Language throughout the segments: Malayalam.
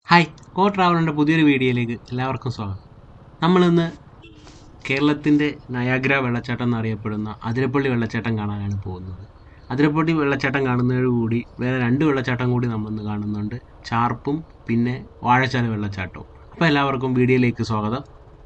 ഹായ്, കോ ട്രാവലിൻ്റെ പുതിയൊരു വീഡിയോയിലേക്ക് എല്ലാവർക്കും സ്വാഗതം. നമ്മളിന്ന് കേരളത്തിൻ്റെ നയാഗ്ര വെള്ളച്ചാട്ടം എന്നറിയപ്പെടുന്ന അതിരപ്പള്ളി വെള്ളച്ചാട്ടം കാണാനാണ് പോകുന്നത്. അതിരപ്പള്ളി വെള്ളച്ചാട്ടം കാണുന്നതോടുകൂടി വേറെ 2 വെള്ളച്ചാട്ടം കൂടി നമ്മളിന്ന് കാണുന്നുണ്ട്. ചാർപ്പും പിന്നെ വാഴച്ചാൽ വെള്ളച്ചാട്ടവും. അപ്പോൾ എല്ലാവർക്കും വീഡിയോയിലേക്ക് സ്വാഗതം.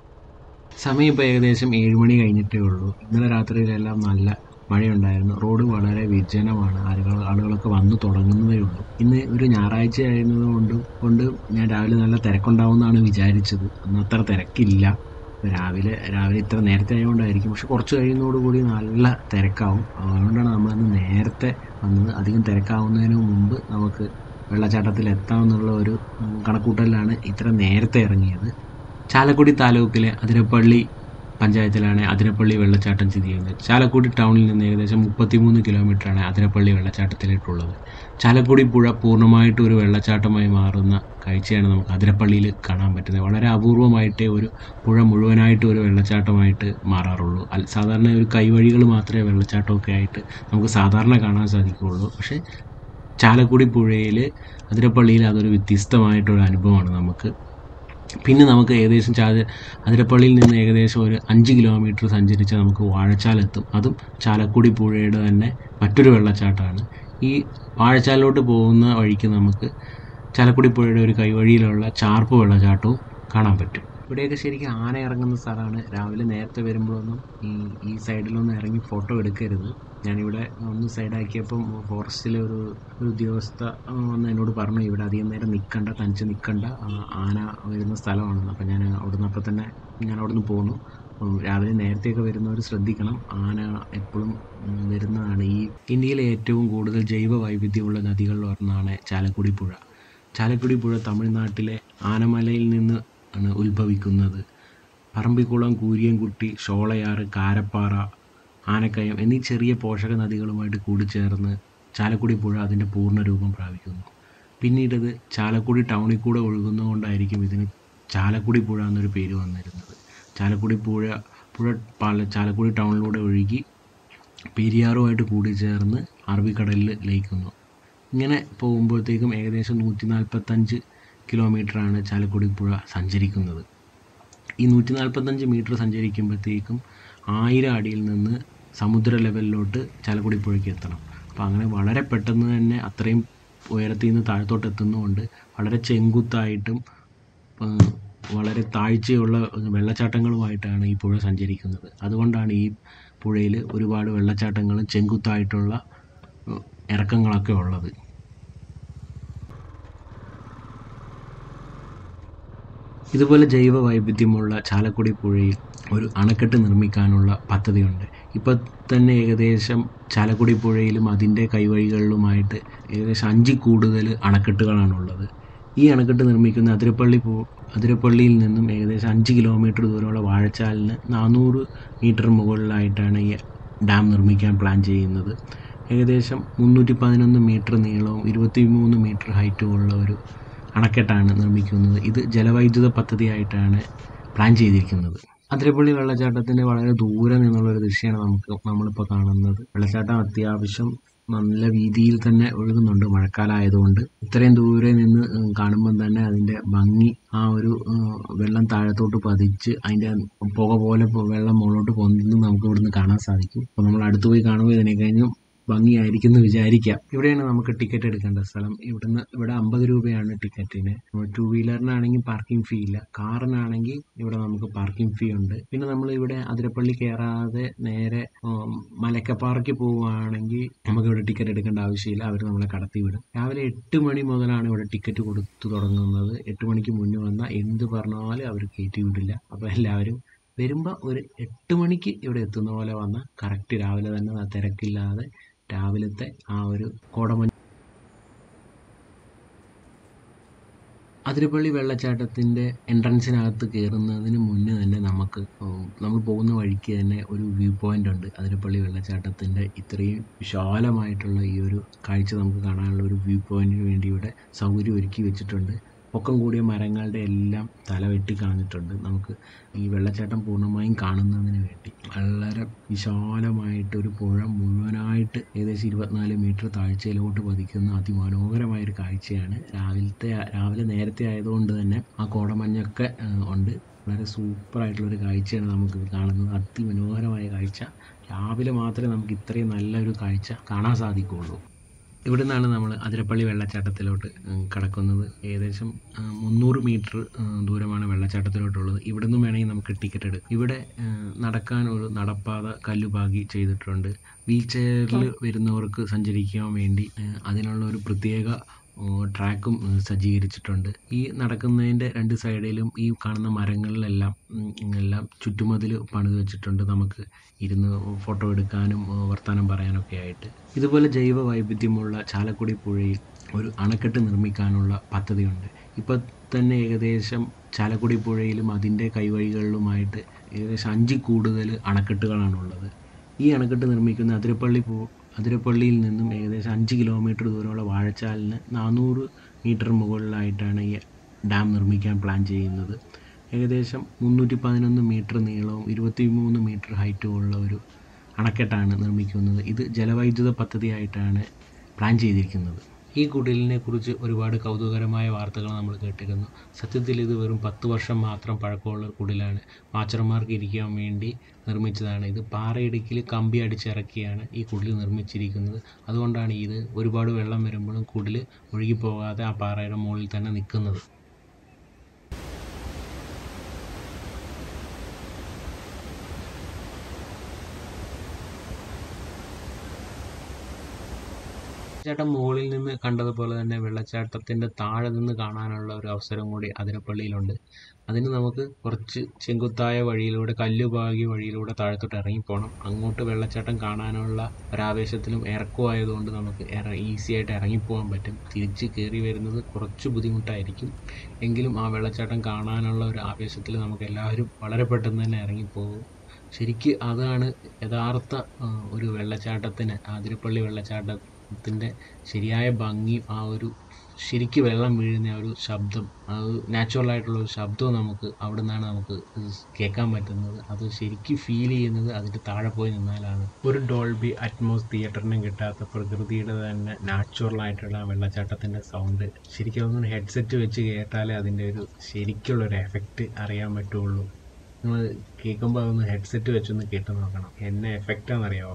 സമയം ഇപ്പോൾ ഏകദേശം 7 മണി കഴിഞ്ഞിട്ടേ ഉള്ളൂ. ഇന്നലെ രാത്രിയിലെല്ലാം നല്ല മഴയുണ്ടായിരുന്നു. റോഡ് വളരെ വിജനമാണ്. ആളുകളൊക്കെ വന്നു തുടങ്ങുന്നതേ ഉള്ളൂ. ഇന്ന് ഒരു ഞായറാഴ്ച ആയിരുന്നത് കൊണ്ട് ഞാൻ രാവിലെ നല്ല തിരക്കുണ്ടാവുമെന്നാണ് വിചാരിച്ചത്. അന്ന് അത്ര തിരക്കില്ല. രാവിലെ ഇത്ര നേരത്തെ ആയതുകൊണ്ടായിരിക്കും. പക്ഷെ കുറച്ച് കഴിയുന്നതോടുകൂടി നല്ല തിരക്കാവും. അതുകൊണ്ടാണ് നമ്മളിന്ന് നേരത്തെ വന്നത്. അധികം തിരക്കാവുന്നതിന് മുമ്പ് നമുക്ക് വെള്ളച്ചാട്ടത്തിൽ എത്താമെന്നുള്ള ഒരു കണക്കൂട്ടലിലാണ് ഇത്ര നേരത്തെ ഇറങ്ങിയത്. ചാലക്കുടി താലൂക്കിലെ അതിരപ്പള്ളി പഞ്ചായത്തിലാണ് അതിരപ്പള്ളി വെള്ളച്ചാട്ടം സ്ഥിതി ചെയ്യുന്നത്. ചാലക്കുടി ടൗണിൽ നിന്ന് ഏകദേശം 33 കിലോമീറ്ററാണ് അതിരപ്പള്ളി വെള്ളച്ചാട്ടത്തിലേക്കുള്ളത്. ചാലക്കുടി പുഴ പൂർണ്ണമായിട്ട് ഒരു വെള്ളച്ചാട്ടമായി മാറുന്ന കാഴ്ചയാണ് നമുക്ക് അതിരപ്പള്ളിയിൽ കാണാൻ പറ്റുന്നത്. വളരെ അപൂർവമായിട്ടേ ഒരു പുഴ മുഴുവനായിട്ട് ഒരു വെള്ളച്ചാട്ടമായിട്ട് മാറാറുള്ളൂ. സാധാരണ ഒരു കൈവഴികൾ മാത്രമേ വെള്ളച്ചാട്ടമൊക്കെ ആയിട്ട് നമുക്ക് സാധാരണ കാണാൻ സാധിക്കുകയുള്ളൂ. പക്ഷേ ചാലക്കുടി പുഴയിൽ അതിരപ്പള്ളിയിൽ അതൊരു വ്യത്യസ്തമായിട്ടൊരു അനുഭവമാണ് നമുക്ക്. പിന്നെ നമുക്ക് ഏകദേശം അതിരപ്പള്ളിയിൽ നിന്ന് ഏകദേശം ഒരു 5 കിലോമീറ്റർ സഞ്ചരിച്ചാൽ നമുക്ക് വാഴച്ചാലെത്തും. അതും ചാലക്കുടി പുഴയുടെ തന്നെ മറ്റൊരു വെള്ളച്ചാട്ടമാണ്. ഈ വാഴച്ചാലിലോട്ട് പോകുന്ന വഴിക്ക് നമുക്ക് ചാലക്കുടി പുഴയുടെ ഒരു കൈവഴിയിലുള്ള ചാർപ്പ് വെള്ളച്ചാട്ടവും കാണാൻ പറ്റും. ഇവിടെയൊക്കെ ശരിക്കും ആന ഇറങ്ങുന്ന സ്ഥലമാണ്. രാവിലെ നേരത്തെ വരുമ്പോഴൊന്നും ഈ സൈഡിലൊന്നും ഇറങ്ങി ഫോട്ടോ എടുക്കരുത്. ഞാനിവിടെ ഒന്ന് സൈഡാക്കിയപ്പം ഫോറസ്റ്റിലെ ഒരു ഉദ്യോഗസ്ഥ വന്ന് എന്നോട് പറഞ്ഞു, ഇവിടെ അധികം നേരം തനിച്ച് നിൽക്കണ്ട, ആന വരുന്ന സ്ഥലമാണെന്ന്. അപ്പം ഞാൻ അവിടുന്ന് പോന്നു. രാവിലെ നേരത്തെയൊക്കെ വരുന്നവർ ശ്രദ്ധിക്കണം. ആന എപ്പോഴും വരുന്നതാണ്. ഈ ഇന്ത്യയിലെ ഏറ്റവും കൂടുതൽ ജൈവ വൈവിധ്യമുള്ള നദികളിൽ ഒരെണ്ണമാണ് ചാലക്കുടി പുഴ. ചാലക്കുടി പുഴ തമിഴ്നാട്ടിലെ ആനമലയിൽ നിന്ന് ആണ് ഉത്ഭവിക്കുന്നത്. പറമ്പിക്കുളം, കൂരിയൻകുട്ടി, ഷോളയാറ്, കാരപ്പാറ, ആനക്കയം എന്നീ ചെറിയ പോഷക നദികളുമായിട്ട് കൂടിച്ചേർന്ന് ചാലക്കുടി പുഴ അതിൻ്റെ പൂർണ്ണ രൂപം പ്രാപിക്കുന്നു. പിന്നീട് ഇത് ചാലക്കുടി ടൗണിൽ കൂടെ ഒഴുകുന്നതുകൊണ്ടായിരിക്കും ഇതിന് ചാലക്കുടി പുഴ എന്നൊരു പേര് വന്നിരുന്നത്. ചാലക്കുടി ചാലക്കുടി ടൗണിലൂടെ ഒഴുകി പെരിയാറുമായിട്ട് കൂടിച്ചേർന്ന് അറബിക്കടലിൽ ലയിക്കുന്നു. ഇങ്ങനെ പോകുമ്പോഴത്തേക്കും ഏകദേശം 145 കിലോമീറ്ററാണ് ചാലക്കുടി പുഴ സഞ്ചരിക്കുന്നത്. ഈ 145 മീറ്റർ സഞ്ചരിക്കുമ്പോഴത്തേക്കും 1000 അടിയിൽ നിന്ന് സമുദ്ര ലെവലിലോട്ട് ചാലക്കുടി പുഴയ്ക്ക് എത്തണം. അപ്പോൾ അങ്ങനെ വളരെ പെട്ടെന്ന് തന്നെ അത്രയും ഉയരത്തിൽ നിന്ന് താഴത്തോട്ട് എത്തുന്നതുകൊണ്ട് വളരെ ചെങ്കുത്തായിട്ടും വളരെ താഴ്ചയുള്ള വെള്ളച്ചാട്ടങ്ങളുമായിട്ടാണ് ഈ പുഴ സഞ്ചരിക്കുന്നത്. അതുകൊണ്ടാണ് ഈ പുഴയിൽ ഒരുപാട് വെള്ളച്ചാട്ടങ്ങളും ചെങ്കുത്തായിട്ടുള്ള ഇറക്കങ്ങളൊക്കെ ഉള്ളത്. ഇതുപോലെ ജൈവ വൈവിധ്യമുള്ള ചാലക്കുടി പുഴയിൽ ഒരു അണക്കെട്ട് നിർമ്മിക്കാനുള്ള പദ്ധതിയുണ്ട്. ഇപ്പോൾ തന്നെ ഏകദേശം ചാലക്കുടി പുഴയിലും അതിൻ്റെ കൈവഴികളിലുമായിട്ട് ഏകദേശം 5 കൂടുതൽ അണക്കെട്ടുകളാണുള്ളത്. ഈ അണക്കെട്ട് നിർമ്മിക്കുന്ന അതിരപ്പള്ളിയിൽ നിന്നും ഏകദേശം 5 കിലോമീറ്റർ ദൂരമുള്ള വാഴച്ചാലിന് 400 മീറ്റർ മുകളിലായിട്ടാണ് ഈ ഡാം നിർമ്മിക്കാൻ പ്ലാൻ ചെയ്യുന്നത്. ഏകദേശം 311 മീറ്റർ നീളവും 23 മീറ്റർ ഹൈറ്റുമുള്ള ഒരു അണക്കെട്ടാണ് നിർമ്മിക്കുന്നത്. ഇത് ജലവൈദ്യുത പദ്ധതിയായിട്ടാണ് പ്ലാൻ ചെയ്തിരിക്കുന്നത്. അതിരപ്പള്ളി വെള്ളച്ചാട്ടത്തിൻ്റെ വളരെ ദൂരെ നിന്നുള്ളൊരു ദൃശ്യമാണ് നമ്മളിപ്പോൾ കാണുന്നത്. വെള്ളച്ചാട്ടം അത്യാവശ്യം നല്ല വീതിയിൽ തന്നെ ഒഴുകുന്നുണ്ട്. മഴക്കാലമായതുകൊണ്ട് ഇത്രയും ദൂരെ നിന്ന് കാണുമ്പം തന്നെ അതിൻ്റെ ഭംഗി, ആ ഒരു വെള്ളം താഴത്തോട്ട് പതിച്ച് അതിൻ്റെ പുക പോലെ വെള്ളം മുകളിലോട്ട് പോകുന്നത് നമുക്ക് ഇവിടുന്ന് കാണാൻ സാധിക്കും. അപ്പോൾ നമ്മൾ അടുത്ത് പോയി കാണുമ്പോൾ ഇതിനെക്കഴിഞ്ഞും ഭംഗിയായിരിക്കും എന്ന് വിചാരിക്കാം. ഇവിടെയാണ് നമുക്ക് ടിക്കറ്റ് എടുക്കേണ്ട സ്ഥലം. ഇവിടെ 50 രൂപയാണ് ടിക്കറ്റിന്. 2 വീലറിനാണെങ്കിൽ പാർക്കിംഗ് ഫീ ഇല്ല. കാറിനാണെങ്കിൽ ഇവിടെ നമുക്ക് പാർക്കിംഗ് ഫീ ഉണ്ട്. പിന്നെ നമ്മൾ ഇവിടെ അതിരപ്പള്ളി കയറാതെ നേരെ മലക്കപ്പാറയ്ക്ക് പോവുകയാണെങ്കിൽ നമുക്കിവിടെ ടിക്കറ്റ് എടുക്കേണ്ട ആവശ്യമില്ല. അവർ നമ്മളെ കടത്തി വിടും. രാവിലെ 8 മണി മുതലാണ് ഇവിടെ ടിക്കറ്റ് കൊടുത്തു തുടങ്ങുന്നത്. 8 മണിക്ക് മുന്നേ വന്നാൽ എന്ത് പറഞ്ഞാലും അവർ കയറ്റി വിടില്ല. അപ്പോൾ എല്ലാവരും വരുമ്പോൾ ഒരു 8 മണിക്ക് ഇവിടെ എത്തുന്ന പോലെ വന്നാൽ കറക്റ്റ് രാവിലെ തന്നെ തിരക്കില്ലാതെ രാവിലത്തെ ആ ഒരു കോടമഞ്ഞ്. അതിരപ്പള്ളി വെള്ളച്ചാട്ടത്തിൻ്റെ എൻട്രൻസിനകത്ത് കയറുന്നതിന് മുന്നേ തന്നെ നമ്മൾ പോകുന്ന വഴിക്ക് തന്നെ ഒരു വ്യൂ പോയിൻ്റ് ഉണ്ട്. അതിരപ്പള്ളി വെള്ളച്ചാട്ടത്തിൻ്റെ ഇത്രയും വിശാലമായിട്ടുള്ള ഈ ഒരു കാഴ്ച നമുക്ക് കാണാനുള്ള ഒരു വ്യൂ പോയിൻറ്റിന് വേണ്ടി ഇവിടെ സൗകര്യം ഒരുക്കി വെച്ചിട്ടുണ്ട്. പൊക്കം കൂടിയ മരങ്ങളുടെ എല്ലാം തല വെട്ടി കളഞ്ഞിട്ടുണ്ട്. നമുക്ക് ഈ വെള്ളച്ചാട്ടം പൂർണ്ണമായും കാണുന്നതിന് വേണ്ടി വളരെ വിശാലമായിട്ടൊരു പുഴ മുഴുവനായിട്ട് ഏകദേശം 24 മീറ്റർ താഴ്ചയിലോട്ട് പതിക്കുന്ന അതിമനോഹരമായൊരു കാഴ്ചയാണ്. രാവിലെ നേരത്തെ ആയതുകൊണ്ട് തന്നെ ആ കോടമഞ്ഞൊക്കെ ഉണ്ട്. വളരെ സൂപ്പറായിട്ടുള്ളൊരു കാഴ്ചയാണ് നമുക്ക് കാണുന്നത്. അതിമനോഹരമായ കാഴ്ച. രാവിലെ മാത്രമേ നമുക്ക് ഇത്രയും നല്ലൊരു കാഴ്ച കാണാൻ സാധിക്കുകയുള്ളൂ. ഇവിടെ നിന്നാണ് നമ്മൾ അതിരപ്പള്ളി വെള്ളച്ചാട്ടത്തിലോട്ട് കടക്കുന്നത്. ഏകദേശം 300 മീറ്റർ ദൂരമാണ് വെള്ളച്ചാട്ടത്തിലോട്ടുള്ളത്. ഇവിടെ നിന്നും വേണമെങ്കിൽ നമുക്ക് ടിക്കറ്റ് എടുക്കാം. ഇവിടെ നടക്കാൻ ഒരു നടപ്പാത കല്ലുപാകി ചെയ്തിട്ടുണ്ട്. വീൽ ചെയറിൽ വരുന്നവർക്ക് സഞ്ചരിക്കാൻ വേണ്ടി അതിനുള്ള ഒരു പ്രത്യേക ട്രാക്കും സജ്ജീകരിച്ചിട്ടുണ്ട്. ഈ നടക്കുന്നതിൻ്റെ 2 സൈഡിലും ഈ കാണുന്ന മരങ്ങളിലെല്ലാം ചുറ്റുമതിൽ പണിത് വെച്ചിട്ടുണ്ട്. നമുക്ക് ഇരുന്ന് ഫോട്ടോ എടുക്കാനും വർത്തമാനം പറയാനൊക്കെ ആയിട്ട്. ഇതുപോലെ ജൈവ വൈവിധ്യമുള്ള ചാലക്കുടി പുഴയിൽ ഒരു അണക്കെട്ട് നിർമ്മിക്കാനുള്ള പദ്ധതിയുണ്ട്. ഇപ്പോൾ തന്നെ ഏകദേശം ചാലക്കുടി പുഴയിലും അതിൻ്റെ കൈവഴികളിലുമായിട്ട് ഏകദേശം 5 കൂടുതൽ അണക്കെട്ടുകളാണുള്ളത്. ഈ അണക്കെട്ട് നിർമ്മിക്കുന്ന അതിരപ്പള്ളിയിൽ നിന്നും ഏകദേശം 5 കിലോമീറ്റർ ദൂരമുള്ള വാഴച്ചാലിന് 400 മീറ്റർ മുകളിലായിട്ടാണ് ഈ ഡാം നിർമ്മിക്കാൻ പ്ലാൻ ചെയ്യുന്നത്. ഏകദേശം 311 മീറ്റർ നീളവും 23 മീറ്റർ ഹൈറ്റും ഉള്ള ഒരു അണക്കെട്ടാണ് നിർമ്മിക്കുന്നത്. ഇത് ജലവൈദ്യുത പദ്ധതിയായിട്ടാണ് പ്ലാൻ ചെയ്തിരിക്കുന്നത്. ഈ കുടിലിനെ കുറിച്ച് ഒരുപാട് കൗതുകകരമായ വാർത്തകൾ നമ്മൾ കേട്ടിരുന്നു. സത്യത്തിൽ ഇത് വെറും 10 വർഷം മാത്രം പഴക്കമുള്ള കുടിലാണ്. വാച്ചർമാർക്ക് ഇരിക്കാൻ വേണ്ടി നിർമ്മിച്ചതാണ്. ഇത് പാറയിടുക്കിൽ കമ്പി അടിച്ചിറക്കിയാണ് ഈ കുടിൽ നിർമ്മിച്ചിരിക്കുന്നത്. അതുകൊണ്ടാണ് ഇത് ഒരുപാട് വെള്ളം വരുമ്പോഴും കുടിൽ ഒഴുകിപ്പോകാതെ ആ പാറയുടെ മുകളിൽ തന്നെ നിൽക്കുന്നത്. വെള്ളച്ചാട്ടം മുകളിൽ നിന്ന് കണ്ടതുപോലെ തന്നെ വെള്ളച്ചാട്ടത്തിൻ്റെ താഴെ നിന്ന് കാണാനുള്ള ഒരു അവസരം കൂടി അതിരപ്പള്ളിയിലുണ്ട്. അതിന് നമുക്ക് കുറച്ച് ചെങ്കുത്തായ വഴിയിലൂടെ കല്ലുപാകിയ വഴിയിലൂടെ താഴത്തോട്ട് ഇറങ്ങിപ്പോകണം. അങ്ങോട്ട് വെള്ളച്ചാട്ടം കാണാനുള്ള ഒരാവേശത്തിലും ഇറക്കമായതുകൊണ്ട് നമുക്ക് ഈസി ആയിട്ട് ഇറങ്ങിപ്പോകാൻ പറ്റും. തിരിച്ച് കയറി വരുന്നത് കുറച്ച് ബുദ്ധിമുട്ടായിരിക്കും. എങ്കിലും ആ വെള്ളച്ചാട്ടം കാണാനുള്ള ഒരു ആവേശത്തിൽ നമുക്ക് എല്ലാവരും വളരെ പെട്ടെന്ന് തന്നെ ഇറങ്ങിപ്പോകും. ശരിക്ക് അതാണ് യഥാർത്ഥ ഒരു വെള്ളച്ചാട്ടത്തിന്, അതിരപ്പള്ളി വെള്ളച്ചാട്ടത്തിൻ്റെ ശരിയായ ഭംഗി. ആ ഒരു ശരിക്ക് വെള്ളം വീഴുന്ന ആ ഒരു ശബ്ദം, ആ ഒരു നാച്ചുറലായിട്ടുള്ള ഒരു ശബ്ദവും നമുക്ക് അവിടെ നിന്നാണ് നമുക്ക് കേൾക്കാൻ പറ്റുന്നത്. അത് ശരിക്കും ഫീൽ ചെയ്യുന്നത് അതിൻ്റെ താഴെ പോയി നിന്നാലാണ്. ഒരു ഡോൾബി അറ്റ്മോസ് തിയേറ്ററിനും കിട്ടാത്ത പ്രകൃതിയുടെ തന്നെ നാച്ചുറലായിട്ടുള്ള വെള്ളച്ചാട്ടത്തിൻ്റെ സൗണ്ട് ശരിക്കും അതൊന്ന് ഹെഡ്സെറ്റ് വെച്ച് കേട്ടാലേ അതിൻ്റെ ഒരു ശരിക്കുള്ളൊരു എഫക്റ്റ് അറിയാൻ പറ്റുള്ളൂ. നമ്മൾ കേൾക്കുമ്പോൾ അതൊന്ന് ഹെഡ്സെറ്റ് വെച്ചൊന്ന് കേട്ട് നോക്കണം. എന്നെ എഫക്റ്റാണെന്നറിയാമോ?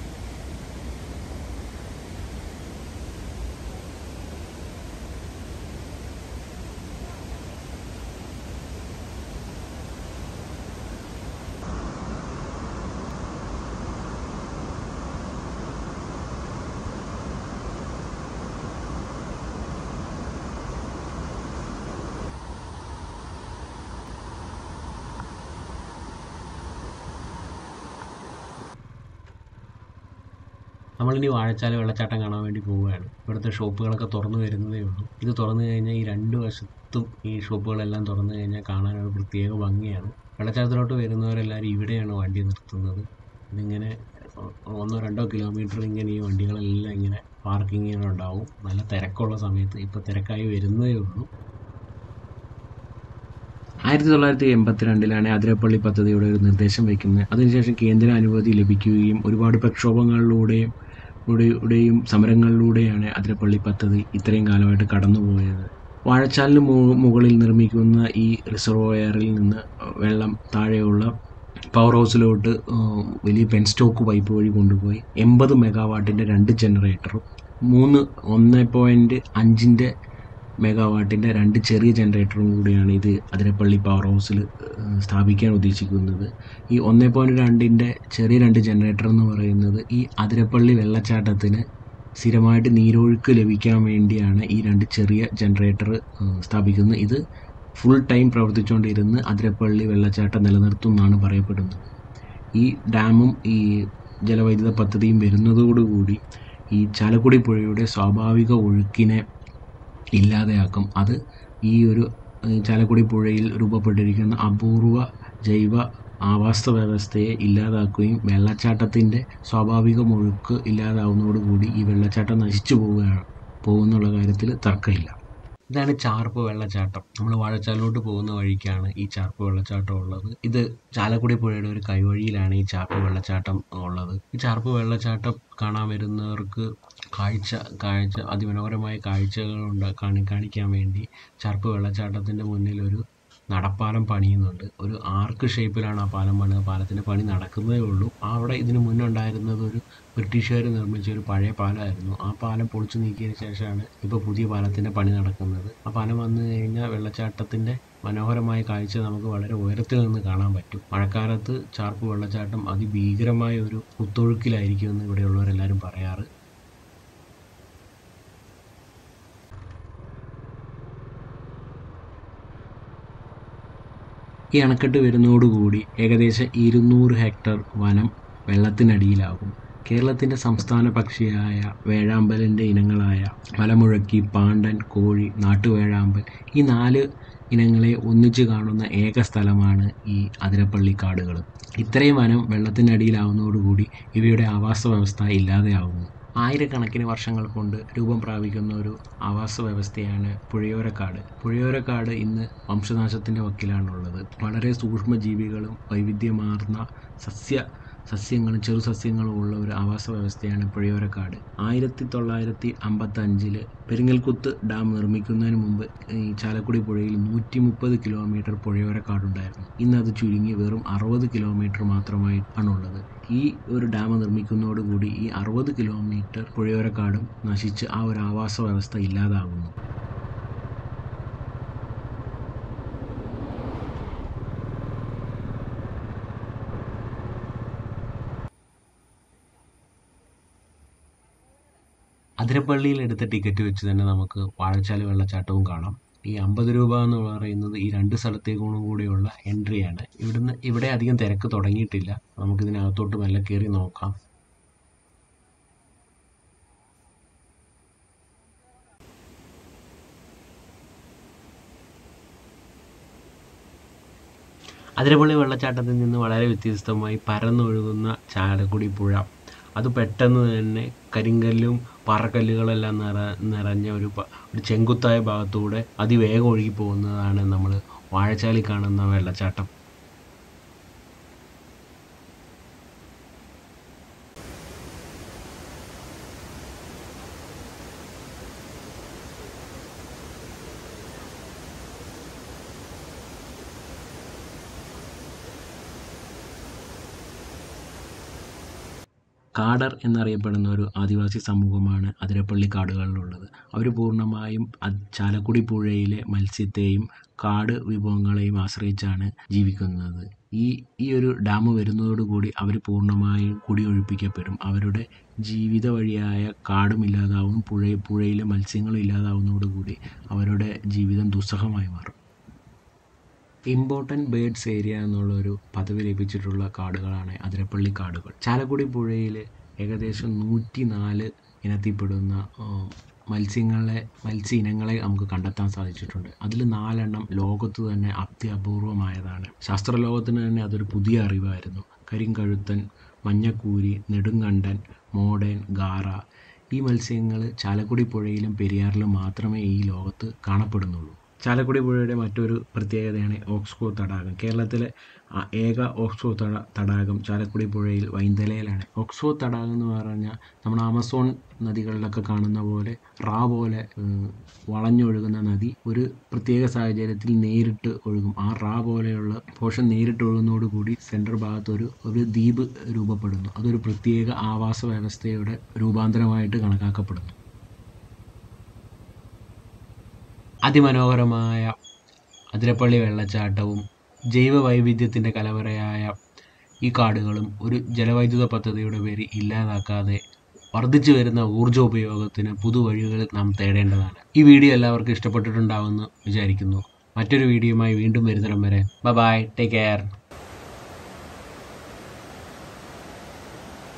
നമ്മളിനി വാഴച്ചാൽ വെള്ളച്ചാട്ടം കാണാൻ വേണ്ടി പോവുകയാണ്. ഇവിടുത്തെ ഷോപ്പുകളൊക്കെ തുറന്നു വരുന്നതേ ഉള്ളൂ. ഇത് തുറന്നു കഴിഞ്ഞാൽ ഈ 2 വശത്തും ഈ ഷോപ്പുകളെല്ലാം തുറന്നു കഴിഞ്ഞാൽ കാണാനൊരു പ്രത്യേക ഭംഗിയാണ്. വെള്ളച്ചാട്ടത്തിലോട്ട് വരുന്നവരെല്ലാവരും ഇവിടെയാണ് വണ്ടി നിർത്തുന്നത്. ഇതിങ്ങനെ 1-2 കിലോമീറ്റർ ഇങ്ങനെ ഈ വണ്ടികളെല്ലാം ഇങ്ങനെ പാർക്കിങ്ങിനുണ്ടാവും. നല്ല തിരക്കുള്ള സമയത്ത്. ഇപ്പോൾ തിരക്കായി വരുന്നതേ ഉള്ളൂ. 1982 അതിരപ്പള്ളി പദ്ധതിയുടെ ഒരു നിർദ്ദേശം വയ്ക്കുന്നത്. അതിനുശേഷം കേന്ദ്ര അനുമതി ലഭിക്കുകയും ഒരുപാട് പ്രക്ഷോഭങ്ങളിലൂടെയും സമരങ്ങളിലൂടെയാണ് അതിരപ്പള്ളി പദ്ധതി ഇത്രയും കാലമായിട്ട് കടന്നുപോയത്. വാഴച്ചാലിന് മുകളിൽ നിർമ്മിക്കുന്ന ഈ റിസർവോയറിൽ നിന്ന് വെള്ളം താഴെയുള്ള പവർ ഹൗസിലോട്ട് വലിയ പെൻസ്റ്റോക്ക് പൈപ്പ് വഴി കൊണ്ടുപോയി 80 മെഗാവാട്ടിൻ്റെ 2 ജനറേറ്ററും 1.5 മെഗാവാട്ടിൻ്റെ 2 ചെറിയ ജനറേറ്ററും കൂടിയാണ് ഇത് അതിരപ്പള്ളി പവർ ഹൗസിൽ സ്ഥാപിക്കാൻ ഉദ്ദേശിക്കുന്നത്. ഈ 1.2ൻ്റെ ചെറിയ 2 ജനറേറ്റർ എന്ന് പറയുന്നത് ഈ അതിരപ്പള്ളി വെള്ളച്ചാട്ടത്തിന് സ്ഥിരമായിട്ട് നീരൊഴുക്ക് ലഭിക്കാൻ വേണ്ടിയാണ് ഈ 2 ചെറിയ ജനറേറ്റർ സ്ഥാപിക്കുന്നത്. ഇത് ഫുൾ ടൈം പ്രവർത്തിച്ചുകൊണ്ടിരുന്ന് അതിരപ്പള്ളി വെള്ളച്ചാട്ടം നിലനിർത്തും എന്നാണ് പറയപ്പെടുന്നത്. ഈ ഡാമും ഈ ജലവൈദ്യുത പദ്ധതിയും വരുന്നതോടുകൂടി ഈ ചാലക്കുടി പുഴയുടെ സ്വാഭാവിക ഒഴുക്കിനെ ഇല്ലാതെയാക്കും. അത് ഈ ഒരു ചാലക്കുടി പുഴയിൽ രൂപപ്പെട്ടിരിക്കുന്ന അപൂർവ ജൈവ ആവാസ വ്യവസ്ഥയെ ഇല്ലാതാക്കുകയും വെള്ളച്ചാട്ടത്തിൻ്റെ സ്വാഭാവിക ഒഴുക്ക് ഇല്ലാതാവുന്നതോടുകൂടി ഈ വെള്ളച്ചാട്ടം നശിച്ചു പോകുന്നുള്ള കാര്യത്തിൽ തർക്കമില്ല. ഇതാണ് ചാർപ്പ് വെള്ളച്ചാട്ടം. നമ്മൾ വാഴച്ചാലിലോട്ട് പോകുന്ന വഴിക്കാണ് ഈ ചാർപ്പ് വെള്ളച്ചാട്ടം ഉള്ളത്. ഇത് ചാലക്കുടി പുഴയുടെ ഒരു കൈവഴിയിലാണ് ഈ ചാർപ്പ് വെള്ളച്ചാട്ടം ഉള്ളത്. ഈ ചാർപ്പ് വെള്ളച്ചാട്ടം കാണാൻ വരുന്നവർക്ക് കാഴ്ച അതിമനോഹരമായ കാഴ്ചകളുണ്ട് കാണിക്കാൻ വേണ്ടി ചാർപ്പ് വെള്ളച്ചാട്ടത്തിൻ്റെ മുന്നിൽ ഒരു നടപ്പാലം പണിയുന്നുണ്ട്. ഒരു ആർക്ക് ഷേപ്പിലാണ് ആ പാലം പണിത്. പാലത്തിൻ്റെ പണി നടക്കുന്നതേ ഉള്ളൂ. അവിടെ ഇതിന് മുന്നേ ഉണ്ടായിരുന്നത് ഒരു ബ്രിട്ടീഷുകാർ നിർമ്മിച്ച ഒരു പഴയ പാലമായിരുന്നു. ആ പാലം പൊളിച്ചു നീക്കിയതിന് ശേഷമാണ് ഇപ്പോൾ പുതിയ പാലത്തിൻ്റെ പണി നടക്കുന്നത്. ആ പാലം വന്നു കഴിഞ്ഞാൽ വെള്ളച്ചാട്ടത്തിൻ്റെ മനോഹരമായ കാഴ്ച നമുക്ക് വളരെ ഉയരത്തിൽ നിന്ന് കാണാൻ പറ്റും. മഴക്കാലത്ത് ചാർപ്പ് വെള്ളച്ചാട്ടം അതിഭീകരമായ ഒരു കുത്തൊഴുക്കിലായിരിക്കുമെന്ന് ഇവിടെയുള്ളവരെല്ലാവരും പറയാറ്. ഈ അണക്കെട്ട് വരുന്നതോടുകൂടി ഏകദേശം 200 ഹെക്ടർ വനം വെള്ളത്തിനടിയിലാകും. കേരളത്തിൻ്റെ സംസ്ഥാന പക്ഷിയായ വേഴാമ്പലിൻ്റെ ഇനങ്ങളായ മലമുഴക്കി, പാണ്ടൻ, കോഴി, നാട്ടുവേഴാമ്പൽ ഈ 4 ഇനങ്ങളെ ഒന്നിച്ചു കാണുന്ന ഏക സ്ഥലമാണ് ഈ അതിരപ്പള്ളി കാടുകൾ. ഇത്രയും വനം വെള്ളത്തിനടിയിലാവുന്നതോടുകൂടി ഇവയുടെ ആവാസ വ്യവസ്ഥ ഇല്ലാതെയാവുന്നു. ആയിരക്കണക്കിന് വർഷങ്ങൾ കൊണ്ട് രൂപം പ്രാപിക്കുന്ന ഒരു ആവാസ വ്യവസ്ഥയാണ് പുഴയോരക്കാട്. പുഴയോരക്കാട് ഇന്ന് വംശനാശത്തിൻ്റെ വക്കിലാണുള്ളത്. വളരെ സൂക്ഷ്മജീവികളും വൈവിധ്യമാർന്ന സസ്യങ്ങളും ചെറുസസ്യങ്ങളും ഉള്ള ഒരു ആവാസ വ്യവസ്ഥയാണ് പുഴയോരക്കാട്. 1955 പെരിങ്ങൽകുത്ത് ഡാം നിർമ്മിക്കുന്നതിന് മുമ്പ് ഈ ചാലക്കുടി പുഴയിൽ 130 കിലോമീറ്റർ പുഴയോരക്കാടുണ്ടായിരുന്നു. ഇന്നത് ചുരുങ്ങി വെറും 60 കിലോമീറ്റർ മാത്രമായി ആണുള്ളത്. ഈ ഒരു ഡാം നിർമ്മിക്കുന്നതോടുകൂടി ഈ 60 കിലോമീറ്റർ പുഴയോരക്കാടും നശിച്ച് ആ ഒരു ആവാസ വ്യവസ്ഥ ഇല്ലാതാകുന്നു. അതിരപ്പള്ളിയിൽ എടുത്ത ടിക്കറ്റ് വെച്ച് തന്നെ നമുക്ക് വാഴച്ചാൽ വെള്ളച്ചാട്ടവും കാണാം. ഈ 50 രൂപ എന്ന് പറയുന്നത് ഈ 2 സ്ഥലത്തേക്കും കൂടിയുള്ള എൻട്രിയാണ്. ഇവിടെ അധികം തിരക്ക് തുടങ്ങിയിട്ടില്ല. നമുക്കിതിനകത്തോട്ട് മെല്ലെ കയറി നോക്കാം. അതിരപ്പള്ളി വെള്ളച്ചാട്ടത്തിൽ നിന്ന് വളരെ വ്യത്യസ്തമായി പരന്നൊഴുകുന്ന ചാലക്കുടി പുഴ, അത് പെട്ടെന്ന് തന്നെ കരിങ്കല്ലും പാറക്കല്ലുകളെല്ലാം നിറഞ്ഞ ഒരു ചെങ്കുത്തായ ഭാഗത്തൂടെ അതിവേഗം ഒഴുകി പോകുന്നതാണ് നമ്മൾ വാഴച്ചാലിൽ കാണുന്ന വെള്ളച്ചാട്ടം. കാടർ എന്നറിയപ്പെടുന്ന ഒരു ആദിവാസി സമൂഹമാണ് അതിരപ്പള്ളി കാടുകളിലുള്ളത്. അവർ പൂർണ്ണമായും ചാലക്കുടി പുഴയിലെ മത്സ്യത്തെയും കാട് വിഭവങ്ങളെയും ആശ്രയിച്ചാണ് ജീവിക്കുന്നത്. ഈ ഒരു ഡാം വരുന്നതോടുകൂടി അവർ പൂർണ്ണമായും കുടിയൊഴിപ്പിക്കപ്പെടും. അവരുടെ ജീവിത വഴിയായ കാടും ഇല്ലാതാവും, പുഴയിലെ മത്സ്യങ്ങളും ഇല്ലാതാവുന്നതോടുകൂടി അവരുടെ ജീവിതം ദുസ്സഹമായി മാറും. ഇമ്പോർട്ടൻറ്റ് ബേർഡ്സ് ഏരിയ എന്നുള്ളൊരു പദവി ലഭിച്ചിട്ടുള്ള കാടുകളാണ് അതിരപ്പള്ളി കാടുകൾ. ചാലക്കുടി പുഴയിൽ ഏകദേശം 104 ഇനത്തിൽപ്പെടുന്ന മത്സ്യ ഇനങ്ങളെ നമുക്ക് കണ്ടെത്താൻ സാധിച്ചിട്ടുണ്ട്. അതിൽ 4 എണ്ണം ലോകത്ത് തന്നെ അത്യപൂർവമായതാണ്. ശാസ്ത്രലോകത്തിന് തന്നെ അതൊരു പുതിയ അറിവായിരുന്നു. കരിങ്കഴുത്തൻ, മഞ്ഞക്കൂരി, നെടുങ്കണ്ടൻ, മോഡേൺ, ഗാറ ഈ മത്സ്യങ്ങൾ ചാലക്കുടി പുഴയിലും പെരിയാറിലും മാത്രമേ ഈ ലോകത്ത് കാണപ്പെടുന്നുള്ളൂ. ചാലക്കുടി പുഴയുടെ മറ്റൊരു പ്രത്യേകതയാണ് ഓക്സ്കോ തടാകം. കേരളത്തിലെ ഏക ഓക്സ്കോ തടാകം ചാലക്കുടി പുഴയിൽ വൈന്തലയിലാണ്. ഓക്സ്കോ തടാകം എന്ന് പറഞ്ഞാൽ നമ്മൾ ആമസോൺ നദികളിലൊക്കെ കാണുന്ന പോലെ പോലെ വളഞ്ഞൊഴുകുന്ന നദി ഒരു പ്രത്യേക സാഹചര്യത്തിൽ നേരിട്ട് ഒഴുകും. ആ പോലെയുള്ള പോർഷൻ നേരിട്ട് ഒഴുകുന്നതോടുകൂടി സെൻട്രൽ ഭാഗത്ത് ഒരു ദ്വീപ് രൂപപ്പെടുന്നു. അതൊരു പ്രത്യേക ആവാസ വ്യവസ്ഥയുടെ രൂപാന്തരമായിട്ട് കണക്കാക്കപ്പെടുന്നു. അതിമനോഹരമായ അതിരപ്പള്ളി വെള്ളച്ചാട്ടവും ജൈവ വൈവിധ്യത്തിൻ്റെ കലവറയായ ഈ കാടുകളും ഒരു ജലവൈദ്യുത പദ്ധതിയുടെ പേര് ഇല്ലാതാക്കാതെ വർദ്ധിച്ചു വരുന്ന ഊർജ്ജോപയോഗത്തിന് പുതുവഴികൾ നാം തേടേണ്ടതാണ്. ഈ വീഡിയോ എല്ലാവർക്കും ഇഷ്ടപ്പെട്ടിട്ടുണ്ടാവുമെന്ന് വിചാരിക്കുന്നു. മറ്റൊരു വീഡിയോയുമായി വീണ്ടും വരുന്നിടം വരെ ബൈ, ടേക്ക് കെയർ.